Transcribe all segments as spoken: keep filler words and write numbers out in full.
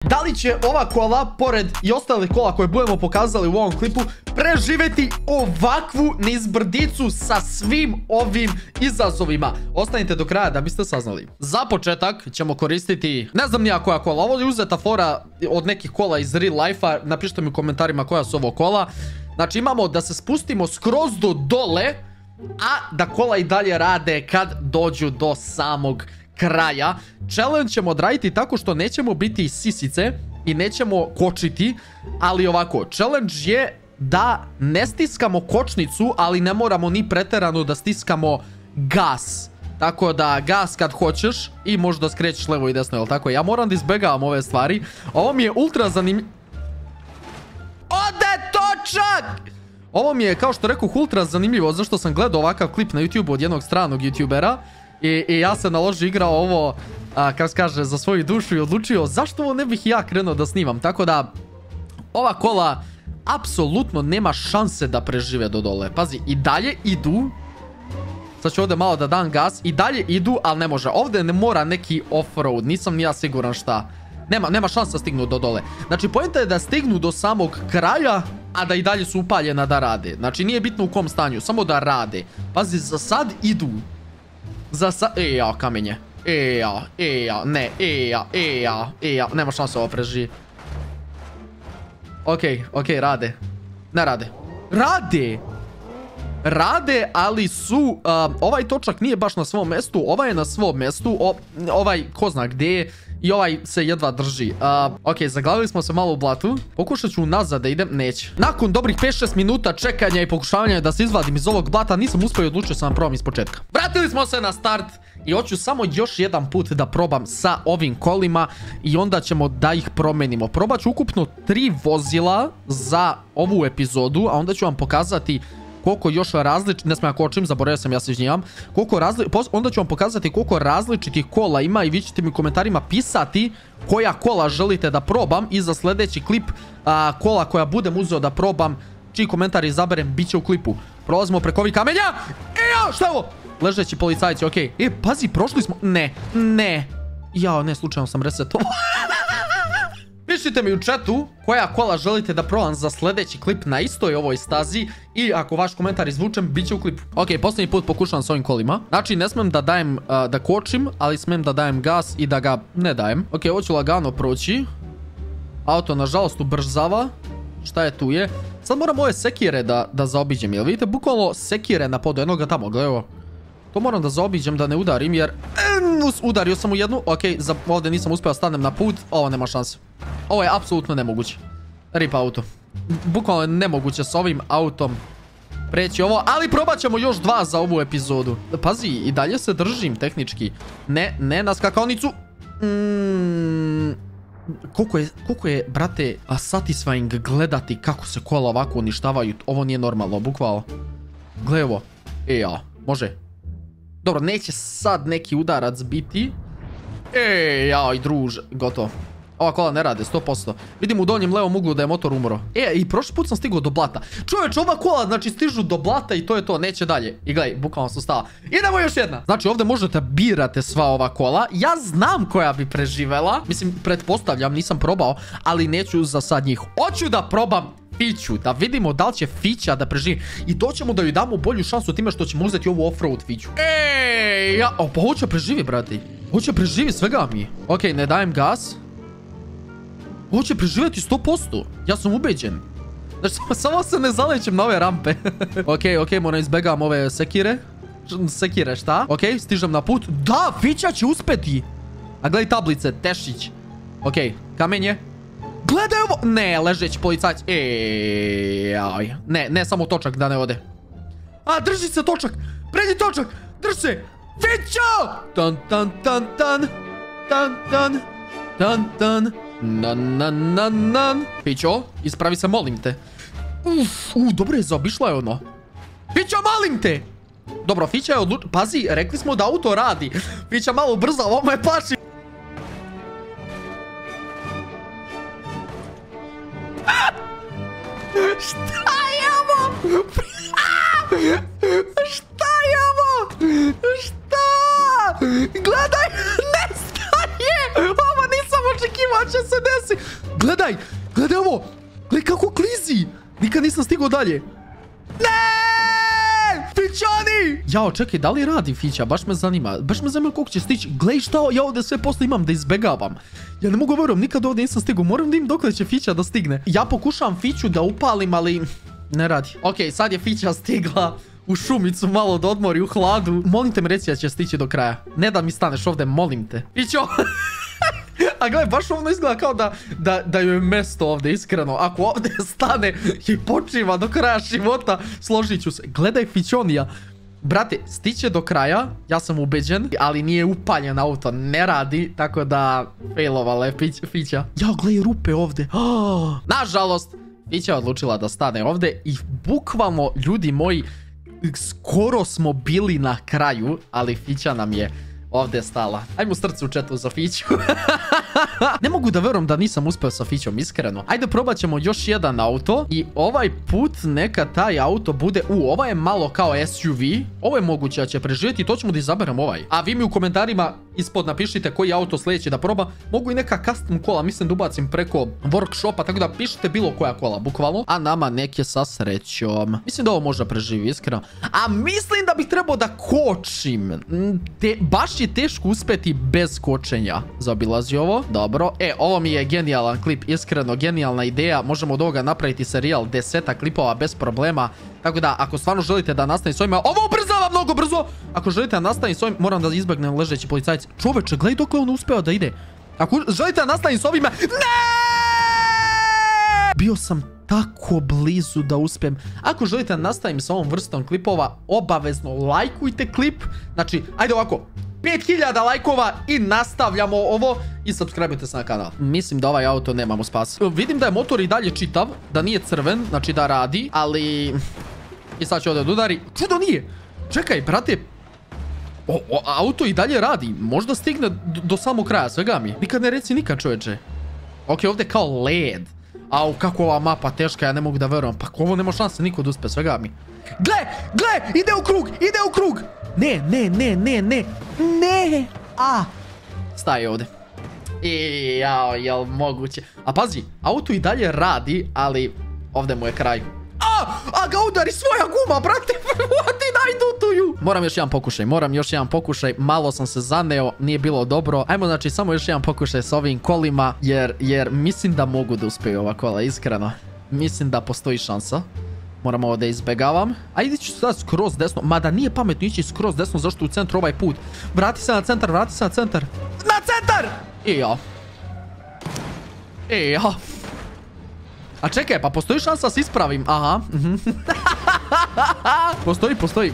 Da li će ova kola, pored i ostale kola koje budemo pokazali u ovom klipu, preživjeti ovakvu nizbrdicu sa svim ovim izazovima? Ostanite do kraja da biste saznali. Za početak ćemo koristiti, ne znam nija koja kola, ovo je uzeta fora od nekih kola iz real life-a, napišite mi u komentarima koja su ovo kola. Znači imamo da se spustimo skroz do dole, a da kola i dalje rade kad dođu do samog kraja. Challenge ćemo odraditi tako što nećemo biti sisice i nećemo kočiti, ali ovako, challenge je da ne stiskamo kočnicu, ali ne moramo ni preterano da stiskamo gas. Tako da gas kad hoćeš i možda skrećeš levo i desno, jel tako? Ja moram da izbegavam ove stvari. Ovo mi je ultra zanimljivo. Ode točak! Ovo mi je, kao što rekao, ultra zanimljivo, zašto sam gledao ovakav klip na YouTube od jednog stranog YouTubera. I, i ja sam naložio igrao ovo, a, kako se kaže, za svoju dušu i odlučio zašto ovo ne bih ja krenuo da snimam. Tako da, ova kola apsolutno nema šanse da prežive do dole. Pazi, i dalje idu. Sad ću ovdje malo da dam gas. I dalje idu, ali ne može. Ovdje ne mora neki off-road. Nisam ni ja siguran šta. Nema, nema šansa stignu do dole. Znači, poenta je da stignu do samog kraja, a da i dalje su upaljena da rade. Znači, nije bitno u kom stanju, samo da rade. Pazi, za sad idu. Za sad... E, ja, kamenje. E, ja, e, ja, ne, e, ja, e, ja, e, ja. Nema šansa ovo preživi. Okej, okej, rade. Ne rade. Rade! Rade, ali su... Uh, ovaj točak nije baš na svom mjestu. Ovaj je na svom mjestu. O, ovaj, ko zna gdje je. I ovaj se jedva drži. Uh, ok, zaglavili smo se malo u blatu. Pokušat ću nazad da idem. Neće. Nakon dobrih pet šest minuta čekanja i pokušavanja da se izvadim iz ovog blata, nisam uspio i odlučio sam probam iz početka. Vratili smo se na start. I hoću samo još jedan put da probam sa ovim kolima. I onda ćemo da ih promenimo. Probat ću ukupno tri vozila za ovu epizodu. A onda ću vam pokazati koliko još različitih, ne smijem kočim, zaboravio sam, ja se izvinjavam. Koliko različitih, onda ću vam pokazati koliko različitih kola ima i vi ćete mi u komentarima pisati koja kola želite da probam i za sljedeći klip a, kola koja budem uzeo da probam, čiji komentar izaberem, bit će u klipu. Prolazimo preko ovih kamenja. Ejo, šta je ovo? Ležeći policajci, okej. Okay. E, pazi, prošli smo, ne, ne. Jao, ne, slučajno sam resetovao. Pišite mi u chatu koja kola želite da probam za sljedeći klip na istoj ovoj stazi i ako vaš komentar izvučem, bit će u klipu. Ok, posljednji put pokušavam s ovim kolima. Znači, ne smem da dajem, uh, da kočim, ali smem da dajem gas i da ga ne dajem. Ok, ovo ću lagano proći. Auto, nažalost, ubrzava. Šta je tu je? Sad moram ove sekire da, da zaobiđem. Jel vidite, bukvalno sekire na podu jednoga tamo, gledaj. To moram da zaobiđem da ne udarim jer... Udario sam u jednu. Ok, za, ovdje nisam uspio stanem na put. Ovo nema šanse. Ovo je apsolutno nemoguće. Rip auto. Bukvalno je nemoguće s ovim autom preći ovo. Ali probat ćemo još dva za ovu epizodu. Pazi, i dalje se držim tehnički. Ne, ne na skakonicu. Mm, koliko je, koliko je, brate, satisfying gledati kako se kola ovako uništavaju. Ovo nije normalno, bukvalno. Gle ovo. E ja, može. Dobro, neće sad neki udarac biti. E, jaj, druže, gotovo. Ova kola ne rade, sto posto. Vidim u donjem levom uglu da je motor umro. E, i prošli put sam stigao do blata. Čovječ, ova kola, znači, stižu do blata i to je to, neće dalje. I gledaj, bukvalno su stala. Idemo još jedna. Znači, ovdje možete birate sva ova kola. Ja znam koja bi preživela. Mislim, pretpostavljam, nisam probao, ali neću za sad njih. Hoću da probam Fiću, da vidimo da li će Fića da preživi. I to ćemo da joj damo bolju šansu time što ćemo uzeti ovu off-road Fiću. Ej, ja, o, pa hoće preživi, brate. Hoće preživi svega mi. Ok, ne dajem gas. Hoće preživjeti sto posto. Ja sam ubeđen. Znači, samo se ne zalećem na ove rampe. Ok, ok, moram izbegavam ove sekire. Sekire, šta? Ok, stižem na put. Da, Fića će uspeti. A gledaj tablice, Tešić. Ok, kamenje. Gledaj ovo. Ne, ležeći policajc. Eee, ne, ne samo točak da ne ode. A, drži se točak. Predi točak. Drži se. Fića! Tan, tan, tan, tan. Tan, tan. Tan, tan. Nan, nan, nan, nan. Fićo, ispravi se, molim te. Uf, u, dobro je, zaobišla je ono. Fića, molim te. Dobro, Fića je odlučila. Pazi, rekli smo da auto radi. Fića malo brza, ovo me plaši. Šta je ovo? Šta je ovo? Šta? Gledaj, nestaje. Ovo nisam očekivao će se desi. Gledaj, gledaj ovo. Gledaj kako klizi. Nikad nisam stigao dalje. Ne! Fićani! Jao, čekaj, da li radi Fića? Baš me zanima. Baš me zanima koliko će stići. Gledaj šta ja ovdje sve posto imam da izbegavam. Ja ne mogu verujem, nikad ovdje nisam stigao. Moram da im dok će Fića da stigne. Ja pokušavam Fiću da upalim, ali ne radi. Ok, sad je Fića stigla u šumicu malo da odmori u hladu. Molim te mi reci da će stići do kraja. Ne da mi staneš ovdje, molim te. Fićo! A gledaj, baš ovdje izgleda kao da, da, da joj je mesto ovdje, iskreno. Ako ovdje stane i počiva do kraja života, složit ću se. Gledaj Fićonija. Brate, stiće do kraja, ja sam ubeđen, ali nije upaljen auto, ne radi, tako da failovala je Fića. Jao, gledaj rupe ovdje. Oh, nažalost, Fića je odlučila da stane ovdje i bukvalno, ljudi moji, skoro smo bili na kraju, ali Fića nam je ovdje stala. Ajmo srce u četu za Fiću. Ne mogu da verujem da nisam uspeo sa Fićom, iskreno. Ajde probat ćemo još jedan auto. I ovaj put neka taj auto bude... U, ovaj je malo kao S U V. Ovo je moguće da će preživjeti. To ćemo da izaberem ovaj. A vi mi u komentarima ispod napišite koji auto sljedeći da proba. Mogu i neka custom kola, mislim da ubacim preko workshopa. Tako da pišite bilo koja kola, bukvalno. A nama neke sa srećom. Mislim da ovo možda preživi, iskreno. A mislim da bih trebao da kočim. Te, baš je teško uspeti bez kočenja. Zaobilazi ovo. Dobro. E, ovo mi je genijalan klip. Iskreno, genijalna ideja. Možemo od ovoga napraviti serijal deseta klipova bez problema. Tako da, ako stvarno želite da nastavim s ovima... Ovo ubrzava mnogo brzo! Ako želite da nastavim s ovim... Moram da izbjegnem ležeći policajci. Čoveče, gledaj dok je on uspeo da ide. Ako želite da nastavim s ovima... Ne! Bio sam tako blizu da uspijem. Ako želite da nastavim s ovom vrstom klipova, obavezno lajkujte klip. Znači, ajde ovako. pet hiljada lajkova i nastavljamo ovo i subscribe-ujte se na kanal. Mislim da ovaj auto nemamo spas. Vidim da je motor i dalje čitav, da nije crven, znači da radi, ali... I sad ću ovdje da udari. Čudo nije! Čekaj, brate, o, o, auto i dalje radi. Možda stigne do, do samog kraja, svega mi. Nikad ne reci nikad, čoveče. Ok, ovdje kao led. Au, kako ova mapa teška, ja ne mogu da verujem. Pa ovo nema šanse niko da uspe, svega mi. Gle, gle, ide u krug, ide u krug. Ne, ne, ne, ne, ne. Ne. A. Staje ovdje. I jao, jel moguće. A pazi, auto i dalje radi, ali ovdje mu je kraj. A, a ga udari svoja guma, brate. What did I do to you? Moram još jedan pokušaj, moram još jedan pokušaj. Malo sam se zaneo, nije bilo dobro. Ajmo, znači, samo još jedan pokušaj s ovim kolima, jer, jer mislim da mogu da uspiju ova kola, iskreno. Mislim da postoji šansa. Moram ovo da izbegavam. A idit ću sad skroz desno. Mada nije pametno ići skroz desno, zašto u centru ovaj put. Vrati se na centar, vrati se na centar. Na centar! I ja. I ja. A čekaj, pa postoji šansa da se ispravim. Aha. Postoji, postoji.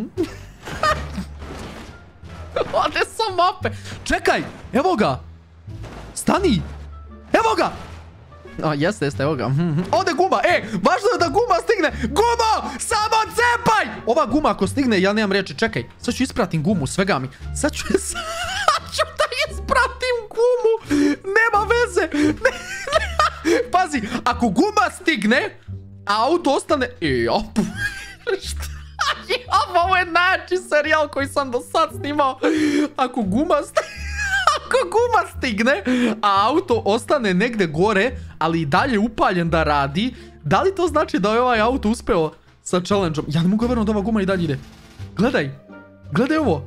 Ode su mape. Čekaj, evo ga. Stani. Evo ga. A, jeste, jeste, evo ga. Ode guma, e, važno je da guma stigne. Gumo, samo cepaj. Ova guma ako stigne, ja nemam riječi. Čekaj, sad ću ispratim gumu, svega mi. Sad ću, sad ću da ispratim gumu. Nema veze. Ne, ne. Pazi, ako guma stigne, a auto ostane... I op. Šta? Ovo je najjači serijal koji sam do sad snimao. Ako guma stigne... Ako guma stigne, a auto ostane negde gore, ali i dalje upaljen da radi, da li to znači da je ovaj auto uspeo sa challenge-om? Ja ne mogu verujem da ova guma i dalje ide. Gledaj. Gledaj ovo.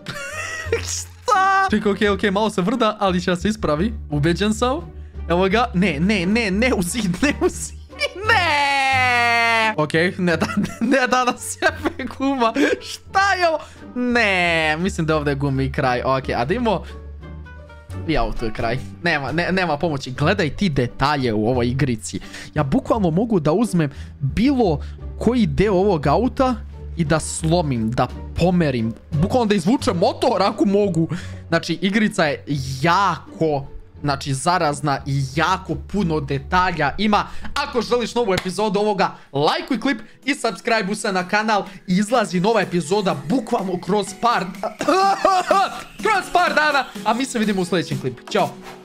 Šta? Čekaj, okej, okay, okej, okay, malo se vrda, ali će se ispravi. Ubeđen sam. Evo ga. Ne, ne, ne, ne u zid, ne u zid. Ne! Okej, okay, ne da, ne da na sebe guma. Šta je ovo? Ne, mislim da ovdje je gumi i kraj. Okej, okay, a da imamo... I auto je kraj. Nema, ne, nema pomoći. Gledaj ti detalje u ovoj igrici. Ja bukvalno mogu da uzmem bilo koji deo ovog auta i da slomim, da pomerim. Bukvalno da izvučem motor ako mogu. Znači, igrica je jako... Znači, zarazna i jako puno detalja ima. Ako želiš novu epizodu ovoga, lajkuj klip i subscribe-u se na kanal. Izlazi nova epizoda bukvalno kroz par... kroz par dana. A mi se vidimo u sljedećem klipu. Ćao.